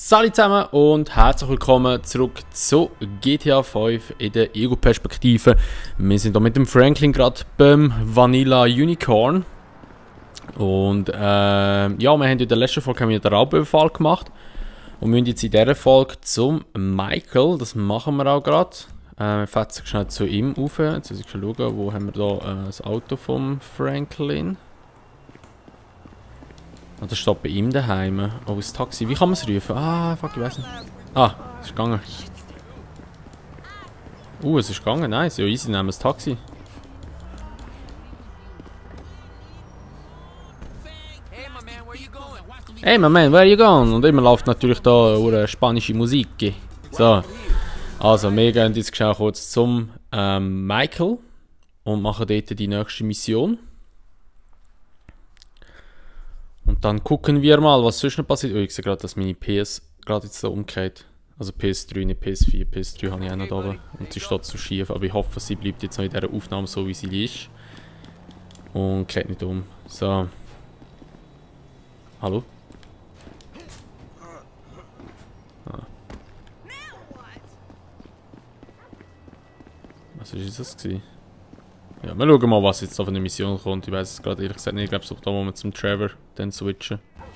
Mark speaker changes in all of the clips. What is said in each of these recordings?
Speaker 1: Salut zusammen und herzlich willkommen zurück zu GTA 5 in der Ego-Perspektive. Wir sind hier mit dem Franklin gerade beim Vanilla Unicorn. Und ja, wir haben in der letzten Folge den Raubüberfall gemacht. Und müssen jetzt in dieser Folge zum Michael, das machen wir auch gerade. Wir fetzen schnell zu ihm rauf. Jetzt muss ich schon schauen, wo haben wir da das Auto vom Franklin. Oh, das steht bei ihm daheim. Oh, das Taxi. Wie kann man es rufen? Ah, fuck, ich weiß nicht. Ah, es ist gegangen. Es ist gegangen. Nice. Ja, easy, nehmen wir das Taxi. Hey, my man, where you going? Und immer läuft natürlich da eine spanische Musik. So. Also, wir gehen jetzt schnell kurz zum Michael und machen dort die nächste Mission. Und dann gucken wir mal, was sonst noch passiert. Oh, ich sehe gerade, dass meine PS gerade jetzt so umgeht. Also PS3, nicht PS4. PS3 habe ich auch noch da oben. Und sie steht so schief. Aber ich hoffe, sie bleibt jetzt noch in dieser Aufnahme so, wie sie ist. Und geht nicht um. So. Hallo? Ah. Was ist das gewesen? Ja, wir schauen mal, was jetzt auf eine Mission kommt. Ich weiß es gerade ehrlich gesagt nicht. Ich glaube, es ist da, wo wir zum Trevor dann switchen.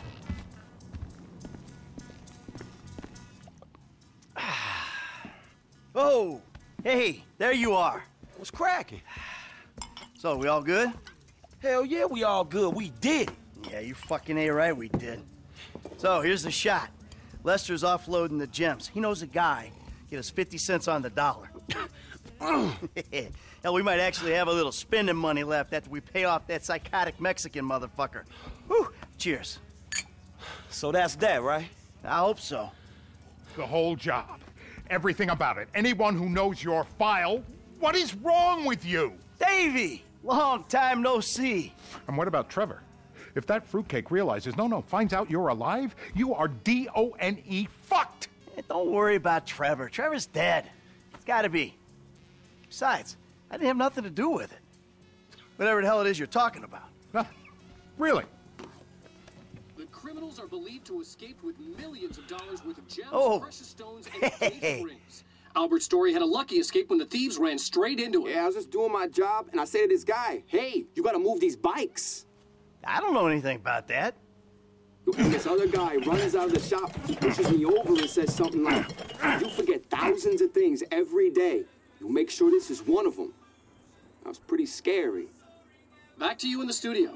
Speaker 2: Oh, hey, there you are. What's cracking? So, we all good?
Speaker 3: Hell yeah, we all good. We did.
Speaker 2: Yeah, you fucking ain't right, we did. So, here's the shot. Lester's offloading the gems. He knows a guy. Get us 50 cents on the dollar. Hell, we might actually have a little spending money left after we pay off that psychotic Mexican motherfucker. Whew, cheers.
Speaker 3: So that's that, right?
Speaker 2: I hope so.
Speaker 4: The whole job. Everything about it. Anyone who knows your file, what is wrong with you?
Speaker 2: Davey! Long time no see.
Speaker 4: And what about Trevor? If that fruitcake realizes, finds out you're alive, you are D-O-N-E fucked!
Speaker 2: Hey, don't worry about Trevor. Trevor's dead. It's gotta be. Besides, I didn't have nothing to do with it. Whatever the hell it is you're talking about.
Speaker 4: Really?
Speaker 5: The criminals are believed to have escaped with millions of dollars worth of gems,
Speaker 2: Oh.
Speaker 5: precious stones, and engagement rings. Albert Story had a lucky escape when the thieves ran straight into him.
Speaker 6: Yeah, I was just doing my job, and I say to this guy, hey, you gotta move these bikes.
Speaker 2: I don't know anything about that.
Speaker 6: And this other guy runs out of the shop, pushes me over and says something like, you forget thousands of things every day. You make sure this is one of them. That was pretty scary.
Speaker 5: Back to you in the studio.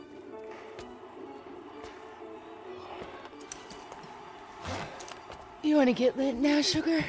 Speaker 7: You want to get lit now, sugar?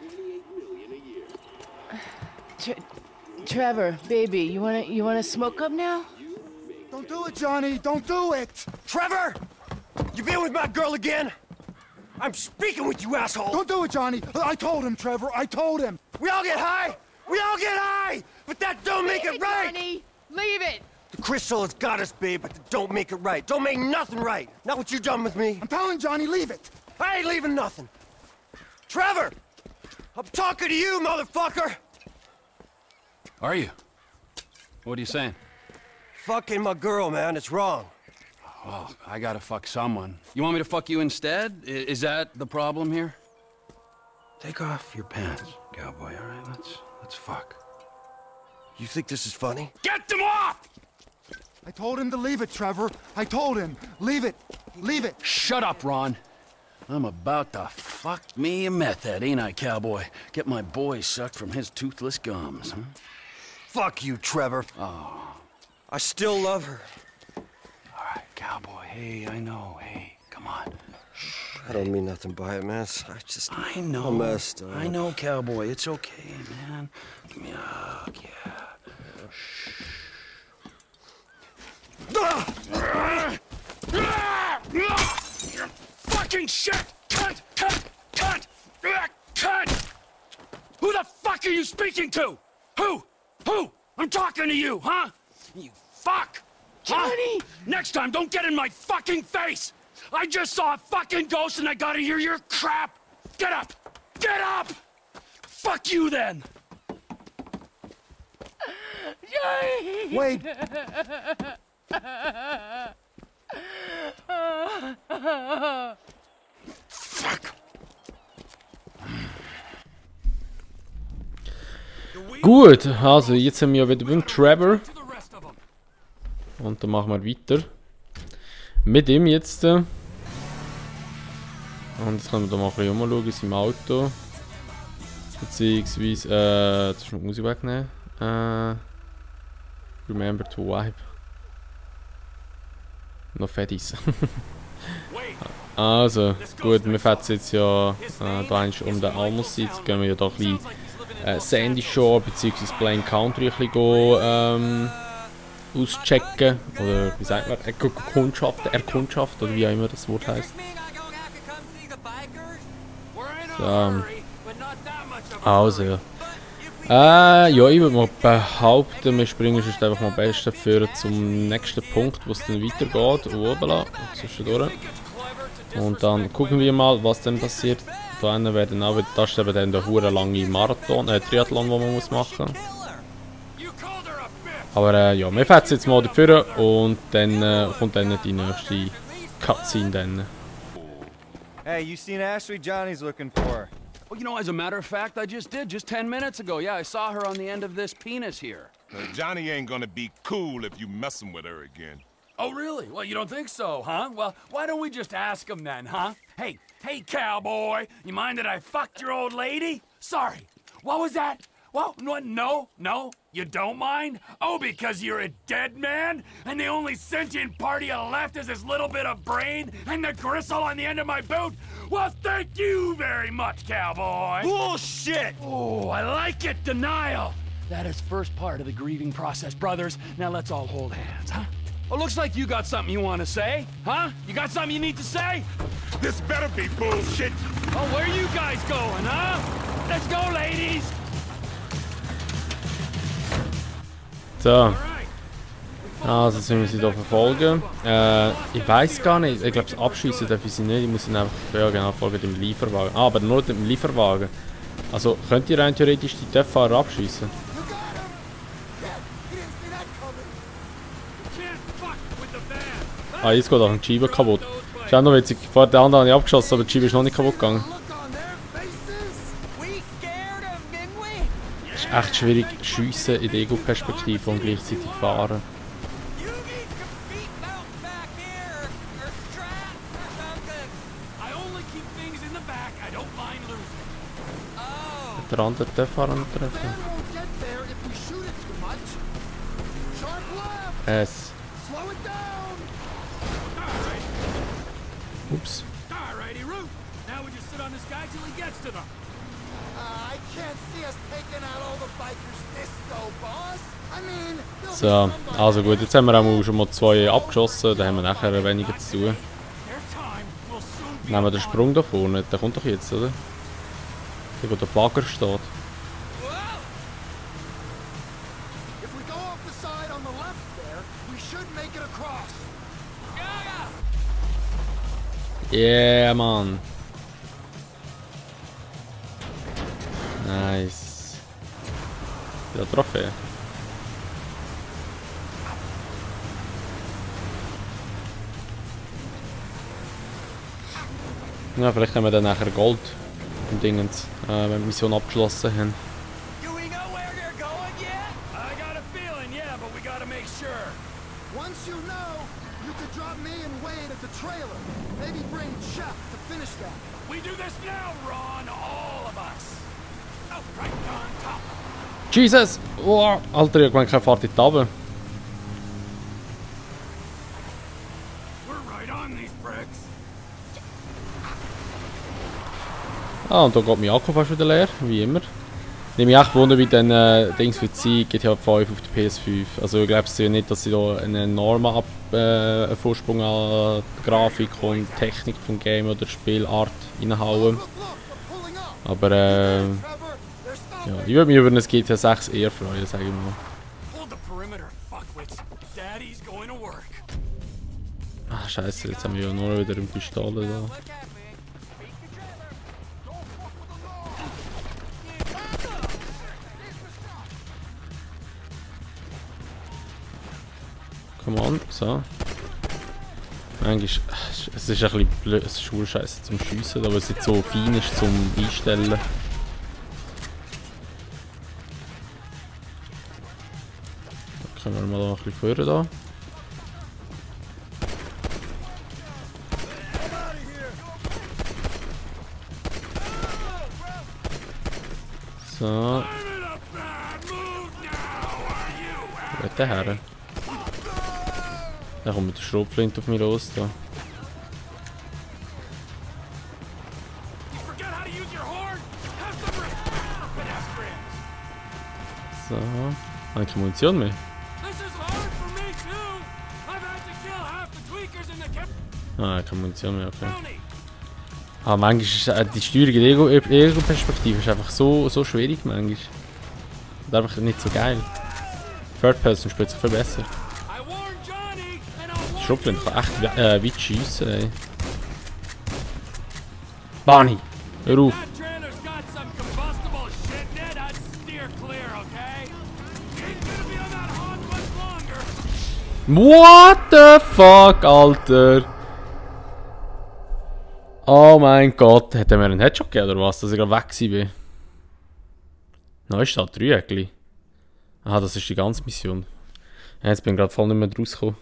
Speaker 7: Trevor, baby, you wanna smoke up now?
Speaker 8: Don't do it, Johnny! Don't do it!
Speaker 3: Trevor! You been with my girl again? I'm speaking with you, asshole!
Speaker 8: Don't do it, Johnny! I told him, Trevor, I told him!
Speaker 3: We all get high! We all get high! But that don't make it right!
Speaker 7: Johnny! Leave it!
Speaker 3: The crystal has got us, babe, but that don't make it right. Don't make nothing right. Not what you done with me.
Speaker 8: I'm telling Johnny, leave it!
Speaker 3: I ain't leaving nothing. Trevor! I'm talking to you, motherfucker!
Speaker 9: Are you? What are you saying?
Speaker 3: Fucking my girl, man. It's wrong.
Speaker 9: Well, I gotta fuck someone. You want me to fuck you instead? Is that the problem here? Take off your pants, cowboy, all right? Let's fuck.
Speaker 3: You think this is funny?
Speaker 9: Get them off!
Speaker 8: I told him to leave it, Trevor. I told him. Leave it. Leave it.
Speaker 9: Shut up, Ron. I'm about to fuck me a meth head, ain't I, cowboy? Get my boy sucked from his toothless gums, huh?
Speaker 3: Fuck you, Trevor.
Speaker 9: Oh.
Speaker 3: I still love her.
Speaker 9: All right, cowboy. Hey, I know. Hey, come on.
Speaker 3: I don't mean nothing by it, man.
Speaker 9: I know.
Speaker 3: I'm messed up.
Speaker 9: I know, cowboy. It's okay, man. Give me a hug, yeah. Fucking shit! Cut! Who the fuck are you speaking to? Who? I'm talking to you, huh? You fuck!
Speaker 7: Johnny!
Speaker 9: Huh? Next time, don't get in my fucking face! I just saw a fucking ghost and I gotta hear your crap! Get up! Get up! Fuck you then!
Speaker 7: Johnny!
Speaker 8: Wait!
Speaker 9: Fuck!
Speaker 1: Gut, also jetzt sind wir wieder beim Trevor. Und dann machen wir weiter. Mit ihm jetzt. Und jetzt können wir da mal ein bisschen umschauen in seinem Auto. Beziehungsweise, jetzt muss ich die Musik wegnehmen. Remember to wipe. Noch Fettis. Also, gut, wir fahren jetzt ja da um den Almos. Jetzt gehen wir ja da ein bisschen Sandy Shore bzw. Plain Country ein bisschen auschecken. Oder wie sagt man? Erkundschaft oder wie auch immer das Wort heisst. So. Also ja. Ja, ich würde mal behaupten, wir springen jetzt einfach mal am besten für zum nächsten Punkt, wo es dann weitergeht. Obala, zwischendurch. Und dann gucken wir mal, was dann passiert. Da werden auch, das ist eben dann der hure lange Marathon, Triathlon, den man muss machen. Aber ja, wir fahren jetzt mal dafür und dann kommt dann die nächste Cutscene dann.
Speaker 10: Hey, you seen Ashley? Johnny's looking for her.
Speaker 9: Well, you know, as a matter of fact, I just did, just 10 minutes ago. Yeah, I saw her on the end of this penis here.
Speaker 11: Johnny ain't gonna be cool if you messing with her again.
Speaker 12: Oh, really? Well, you don't think so, huh? Well, why don't we just ask him then, huh? Hey, cowboy, you mind that I fucked your old lady? Sorry, what was that? Well, no, you don't mind? Oh, because you're a dead man? And the only sentient part you left is this little bit of brain and the gristle on the end of my boot? Well, thank you very much, cowboy.
Speaker 10: Bullshit!
Speaker 12: Oh, I like it, denial. That is first part of the grieving process, brothers. Now let's all hold hands, huh? Well, looks like you got something you want to say, huh? You got something you need to say?
Speaker 11: This better be bullshit.
Speaker 12: Oh, where are you guys going, huh? Let's go, ladies.
Speaker 1: So. Also sind wir sie hier verfolgen. Ich weiß gar nicht. Ich glaube, das Abschießen darf ich sie nicht. Ich muss ihn einfach folgen dem Lieferwagen. Ah, aber nur dem Lieferwagen. Also könnt ihr rein theoretisch die Töpffahrer abschießen? Ah, jetzt geht auch die Scheibe kaputt. Ist auch noch witzig. Vor der anderen habe ich abgeschossen, aber die Scheibe ist noch nicht kaputt gegangen. Es ist echt schwierig schiessen in der Ego-Perspektive und gleichzeitig fahren. Der andere Töpffahrer treffen. Es. Ups. So, also gut, jetzt haben wir auch schon mal 2 abgeschossen, da haben wir nachher weniger zu tun. Nehmen wir den Sprung da vorne, der kommt doch jetzt, oder? Der, wo der Bagger steht. Yeah, man. Nice. Ja, Trophäe. Ja, vielleicht haben wir dann nachher Gold im Dingens, wenn wir die Mission abgeschlossen haben. Jesus! Oh, Alter, ich habe keine Fahrt in die Tabe. Ah, und da geht mein Akku fast wieder leer, wie immer. Nehme mich echt wunder, wie dann Dings für die GTA 5 auf der PS5. Also ich glaube nicht, dass sie da einen enormen Vorsprung an Grafik und Technik vom Game oder Spielart reinhauen. Aber ja, ich würde mich über ein GTA 6 eher freuen, sage ich mal. Ach scheiße, jetzt haben wir ja nur wieder eine Pistole da. Come on, so. Eigentlich, es ist ein bisschen blöd, es ist scheiße zum Schiessen, aber es nicht so fein ist zum Einstellen. können wir mal noch ein bisschen vorher da. So. Wo geht der her? Da kommt mit der Schrotflinte auf mich los. Da. So. Habe ich keine Munition mehr? Ah, keine Munition mehr, okay. Ah, manchmal ist die Steuerung in der Ego-Perspektive ist einfach so schwierig manchmal. Und einfach nicht so geil. Third Person spielt sich viel besser. Die Schrotflinte kann echt weit schiessen, ey. Barney! Hör auf! What the fuck, Alter? Oh mein Gott, hat er mir einen Headshot gegeben oder was, dass ich gerade weg war? Nein, ist da 3 Jäckli. Ah, das ist die ganze Mission. Ja, jetzt bin ich gerade voll nicht mehr rausgekommen.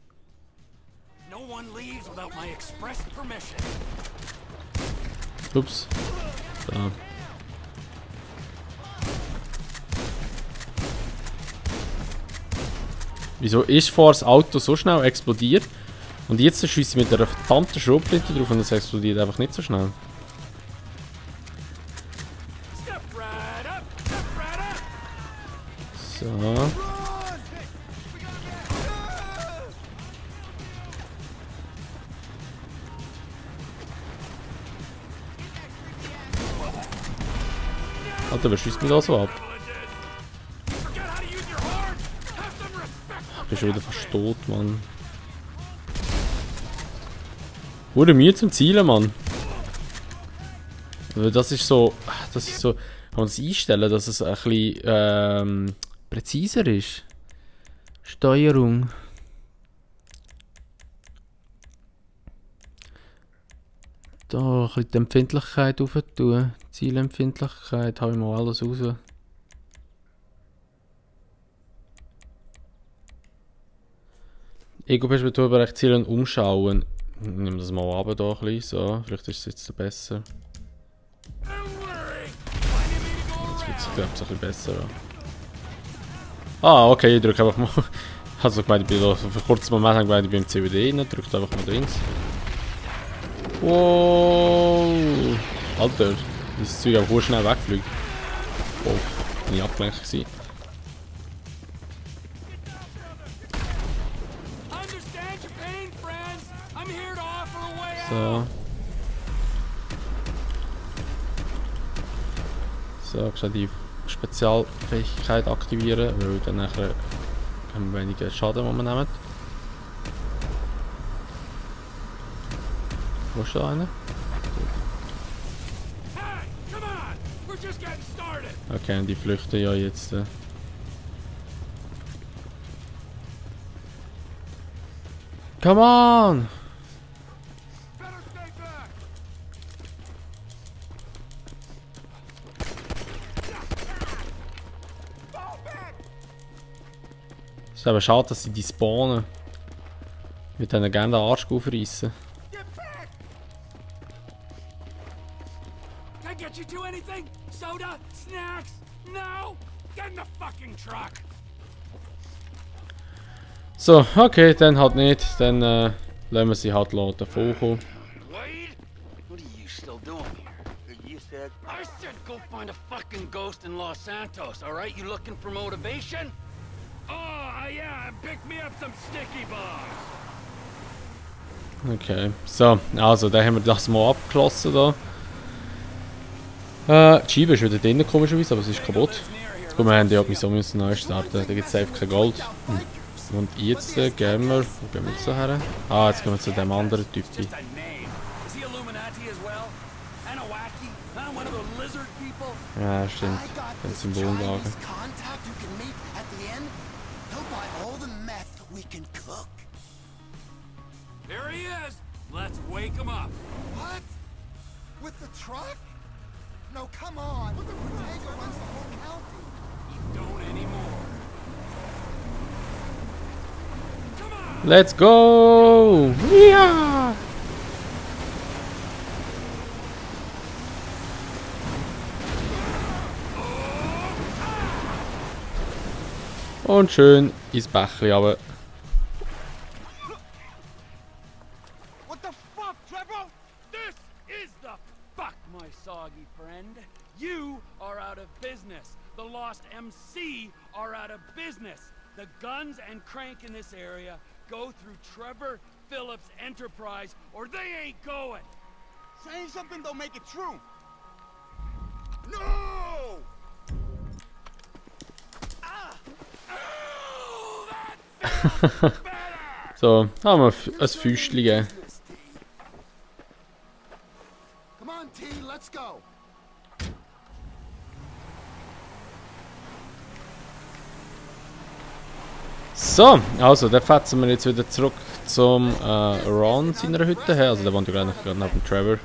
Speaker 1: Ups. So. Wieso ist vorher das Auto so schnell explodiert? Und jetzt schieße ich mit einer verdammten Schrotflinte drauf und es explodiert einfach nicht so schnell. So. Alter, wer schießt mich da so ab? Ich bin schon wieder fast tot, Mann. Wurde Mühe zum Zielen, Mann. Das ist so. Kann man das einstellen, dass es ein bisschen präziser ist. Steuerung. Da ein bisschen die Empfindlichkeit rauf tun. Zielempfindlichkeit, habe ich mal alles raus. Ego-Perspektive zielen und umschauen. Ich nehme das mal runter da ein bisschen, so. Vielleicht ist es jetzt besser. Jetzt wird es, glaube ich, ein bisschen besser. Ah, okay, ich drücke einfach mal. Also gemeint, ich bin da für einen kurzen Moment gemeint, ich bin im CWD rein, drückt einfach mal links. Wow! Alter, das Zeug auch schnell wegfliegt. Wow, bin ich abgelenkt gewesen. So. So, ich kann die Spezialfähigkeit aktivieren, weil dann nachher haben wir weniger Schaden, den wir nehmen. Wo ist da einer? Okay, und die flüchten ja jetzt. Come on! Es ist aber schade, dass sie die spawnen. Ich würde denen gerne den Arsch aufreißen. So, okay, dann halt nicht. Dann lassen wir sie halt davon kommen.
Speaker 9: I said go find a fucking ghost in Los Santos, alright? You looking for motivation?
Speaker 12: Oh, yeah, pick me up some sticky bars.
Speaker 1: Okay, so, also, dann haben wir das mal abgeschlossen da. Die Scheibe ist wieder drin, komischerweise, aber es ist kaputt. Gut, wir haben ja so müssen neu starten, da gibt es einfach kein Gold. Und jetzt gehen wir, wo gehen wir jetzt so her? Ah, jetzt gehen wir zu dem anderen Typ. Ja, stimmt. Das Symbollager.
Speaker 12: There he is. Let's wake him up.
Speaker 8: What? With the truck? No, come on. The Protego runs the whole county.
Speaker 12: You don't anymore.
Speaker 1: Let's go! Ja! Und schön ins Bächli, aber...
Speaker 12: What the fuck, Trevor? This is the fuck, my soggy friend. You are out of business. The Lost MC are out of business. The guns and crank in this area go through Trevor Phillips Enterprise, or they ain't going.
Speaker 8: Saying something don't make it true. No!
Speaker 1: So, haben wir ein Füßchen gegeben.
Speaker 8: Come on, T, let's go.
Speaker 1: So, also, dann fetzen wir jetzt wieder zurück zum Ron seiner Hütte her. Also, der wohnt ja gerade neben Trevor.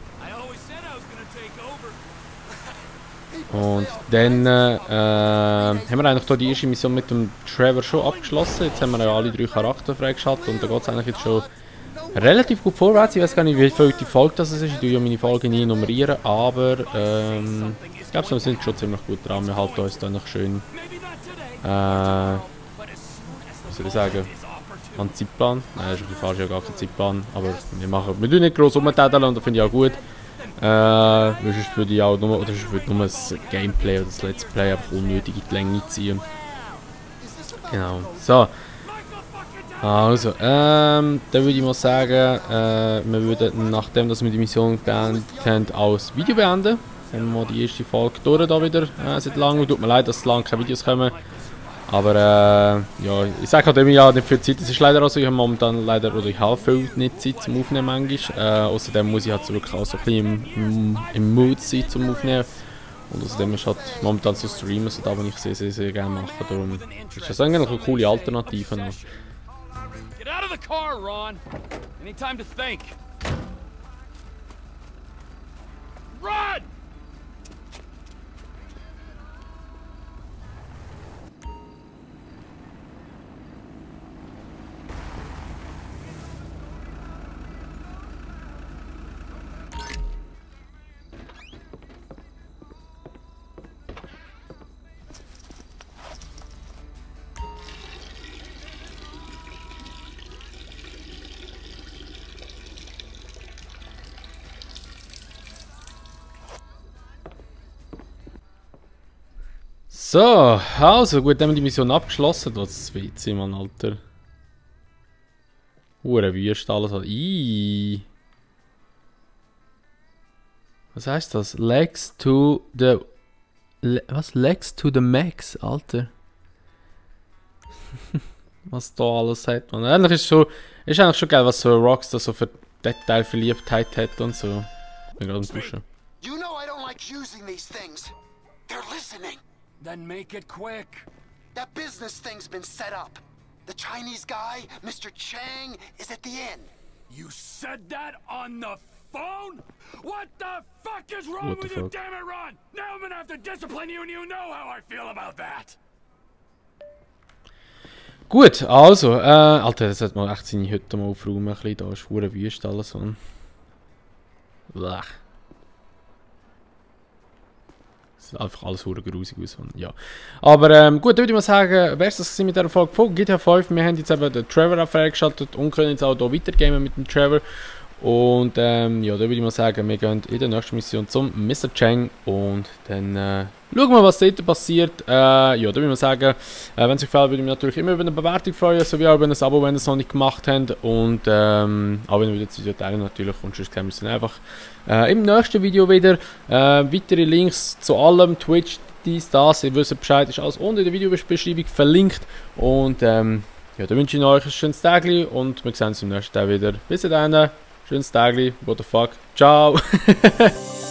Speaker 1: Und dann haben wir eigentlich hier die erste Mission mit dem Trevor schon abgeschlossen. Jetzt haben wir ja alle 3 Charaktere freigeschaltet und da geht es eigentlich jetzt schon relativ gut vorwärts. Ich weiß gar nicht, wie viel die Folge das ist. Ich tue ja meine Folgen nie nummerieren, aber ich glaube, wir sind schon ziemlich gut dran. Wir halten uns da noch schön, was soll ich sagen, an den Zeitplan. Nein, das ist ein bisschen falsch, ja gar kein Zeitplan, aber wir tun nicht gross rumtäteln und das finde ich auch gut. Sonst würde ich auch nur, oder sonst würde nur das Gameplay oder das Let's Play einfach unnötig in die Länge ziehen. Genau. So. Also, dann würde ich mal sagen, wir würden, nachdem dass wir die Mission beendet haben, auch das Video beenden. Dann haben wir mal die erste Folge durch da wieder seit langem. Tut mir leid, dass lange keine Videos kommen. Aber ja, ich sage halt immer ja nicht viel Zeit. Es ist leider auch so, ich habe momentan leider, oder ich habe viel nicht Zeit zum Aufnehmen manchmal. Außerdem muss ich halt wirklich auch so ein bisschen im Mood sein zum Aufnehmen. Und außerdem ist halt momentan so Streamen, so da, was ich sehr, sehr, sehr gerne mache. Darum ist das eigentlich eine coole Alternative noch.
Speaker 12: Get out of the car, Ron. Any time to think. Run!
Speaker 1: So, also gut, dann haben wir die Mission abgeschlossen. Das ist WC, Mann, Alter. Hure Wüste alles. Was heißt das? Legs to the... was? Legs to the max, Alter. Was da alles hat, man. Eigentlich ist eigentlich schon geil, was so Rockstar so für Detailverliebtheit hat und so. Ich bin gerade am Duschen.
Speaker 8: You know I don't like using these things. They're listening.
Speaker 12: Then make it quick.
Speaker 8: That business thing's been set up. The Chinese guy, Mr. Chang, is at the inn.
Speaker 12: You said that on the phone? What the fuck is wrong with you, damn it, Ron? Now I'm gonna have to discipline you and you know how I feel about that.
Speaker 1: Gut, also, Alter, das sollte man echt seine Hütte mal aufräumen, ein bisschen, da ist verdammt wüst alles so. Blech. Sieht einfach alles verdammt grusig aus, ja. Aber gut, dann würde ich mal sagen, wäre es das mit dieser Folge von GTA 5. Wir haben jetzt eben den Trevor freigeschaltet und können jetzt auch hier weitergamen mit dem Trevor. Und ja, dann würde ich mal sagen, wir gehen in der nächsten Mission zum Mr. Chang und dann schauen wir, was dort passiert. Ja, dann würde ich mal sagen, wenn es euch gefällt, würde ich mich natürlich immer über eine Bewertung freuen, sowie auch über ein Abo, wenn ihr es noch nicht gemacht habt. Und auch wenn ihr das Video teilen natürlich, und sonst sehen wir es dann einfach im nächsten Video wieder. Weitere Links zu allem, Twitch, dies, das, ihr wisst Bescheid, ist alles unten in der Videobeschreibung verlinkt. Und ja, dann wünsche ich euch ein schönes Tag und wir sehen uns im nächsten Tag wieder. Bis dann. Schönes Tagli, what the fuck, ciao!